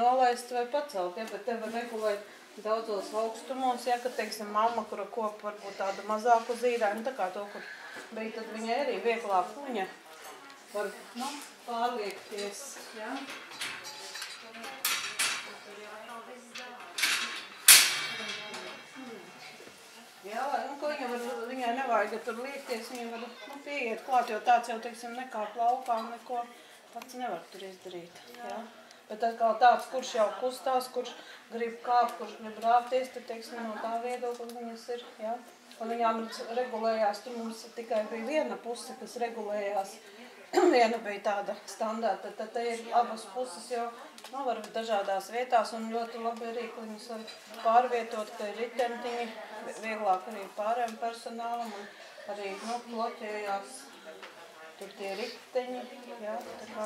nolaist vai pacelt, ja, bet te var regulēt daudzos augstumos, ja, ka, teiksim, mamma, kura kopa varbūt tādu mazāku zīdāju, tā kā to, kur bija, tad viņai arī vieglāk viņa var, pārliekties, ja. Jā, ko viņai nevajag tur liekties, viņa var pieiet klāt, jo tāds jau, teiksim, nekāp laukā, neko pats nevar tur izdarīt, jā. Bet atkal tāds, kurš jau kustās, kurš grib kāpt, kurš grib rāpties, tad, teiksim, no tā viedokļa viņas ir, jā. Un viņām regulējās, tur mums tikai bija viena puse, kas regulējās, viena bija tāda standarta, tad te ir abas puses jau, var dažādās vietās un ļoti labi arī, ka viņas var pārvietot, ka ir ritentiņi, vieglāk arī pārējiem personālam un arī, bloķējās tur tie riteņi, jā, tā kā,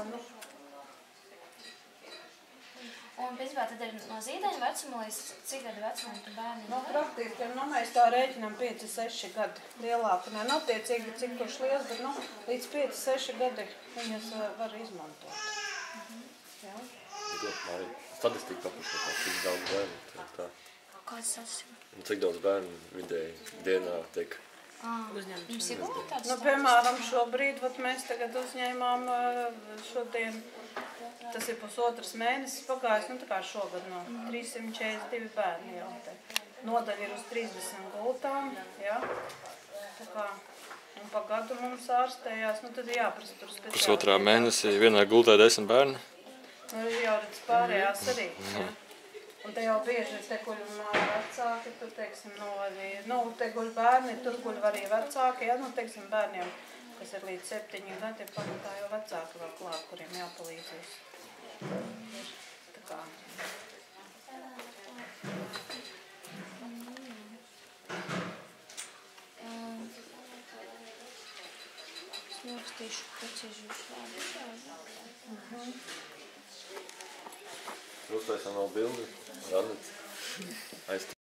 Un, principā, tad ir no zīdaiņa vecuma līdz cik gadu vecumam tu bērniem? Praktiski, mēs tā rēķinām 5-6 gadi lielāku. Attiecīgi, cik kurš liels, bet, līdz 5-6 gadi viņas var izmantot. Jā. Arī statistika papušķi, cik daudz bērnu tā. Kāds statistika? Cik daudz bērnu vidēji dienā tiek Jums ir kaut tāds statistika? Piemēram, šobrīd, mēs tagad uzņēmām šodien, tas ir pusotras mēnesis pagājis, tā kā šogad 342 bērni jau te. Nodaļa ir uz 30 gultām, jā. Tā kā, un pa gadu mums ārstējās, tad ir jāprasa tur speciāli. Pusotrā mēnesī vienā gultā 10 bērni? Jau redz pārējās arī, jā. Un te jau bieži te guļ vecāki, tur, teiksim, te guļ bērni, tur guļ arī vecāki, ja, teiksim, bērniem, kas ir līdz 7 gadi, pamatā jau vecāki vēl klāt, kuriem jāpalīdzīs. Tā kā. Es norakstīšu precīzi jūs vārdu. Uztaisām vēl bildi, radīt.